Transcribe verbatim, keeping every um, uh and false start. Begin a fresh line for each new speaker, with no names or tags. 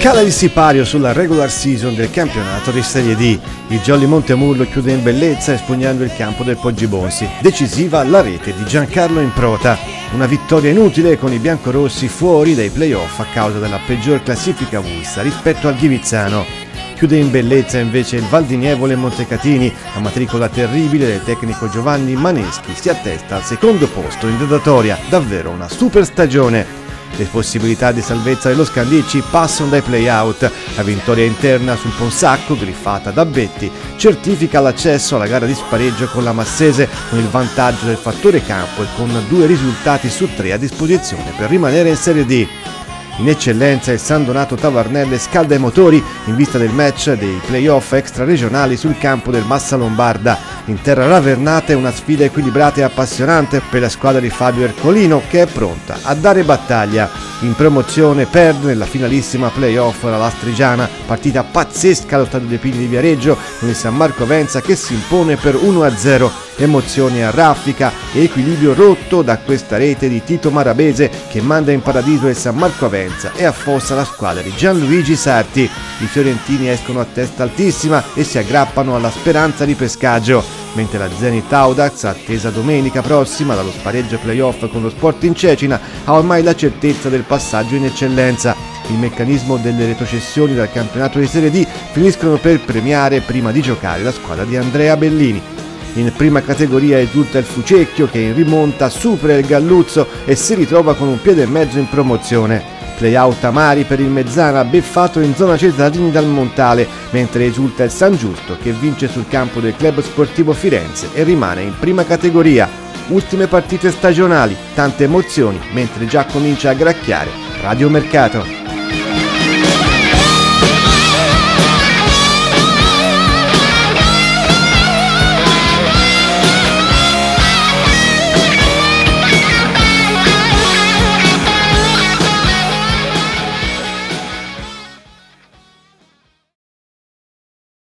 Cala il sipario sulla regular season del campionato di Serie D. Il Jolly Montemurlo chiude in bellezza espugnando il campo del Poggibonsi. Decisiva la rete di Giancarlo Improta. Una vittoria inutile con i biancorossi fuori dai playoff a causa della peggior classifica avulsa rispetto al Ghivizzano. Chiude in bellezza invece il Valdinievole Montecatini. La matricola terribile del tecnico Giovanni Maneschi si attesta al secondo posto in graduatoria. Davvero una super stagione. Le possibilità di salvezza dello Scandicci passano dai play-out. La vittoria interna sul Ponsacco, griffata da Betti, certifica l'accesso alla gara di spareggio con la Massese, con il vantaggio del fattore campo e con due risultati su tre a disposizione per rimanere in Serie D. In eccellenza il San Donato Tavarnelle scalda i motori in vista del match dei playoff extraregionali sul campo del Massa Lombarda. In terra ravernata è una sfida equilibrata e appassionante per la squadra di Fabio Ercolino, che è pronta a dare battaglia. In promozione perde nella finalissima playoff la Lastrigiana, partita pazzesca allo Stadio dei Pini di Viareggio con il San Marco Venza che si impone per uno a zero. Emozione a raffica e equilibrio rotto da questa rete di Tito Marabese che manda in paradiso il San Marco Venza e affossa la squadra di Gianluigi Sarti. I fiorentini escono a testa altissima e si aggrappano alla speranza di pescaggio, mentre la Zenit Audax, attesa domenica prossima dallo spareggio playoff con lo Sporting Cecina, ha ormai la certezza del passaggio in eccellenza. Il meccanismo delle retrocessioni dal campionato di Serie D finiscono per premiare prima di giocare la squadra di Andrea Bellini. In prima categoria esulta il Fucecchio che in rimonta supera il Galluzzo e si ritrova con un piede e mezzo in promozione. Playout amari per il Mezzana beffato in zona Cesarini dal Montale, mentre esulta il San Giusto che vince sul campo del Club Sportivo Firenze e rimane in prima categoria. Ultime partite stagionali, tante emozioni, mentre già comincia a gracchiare Radio Mercato.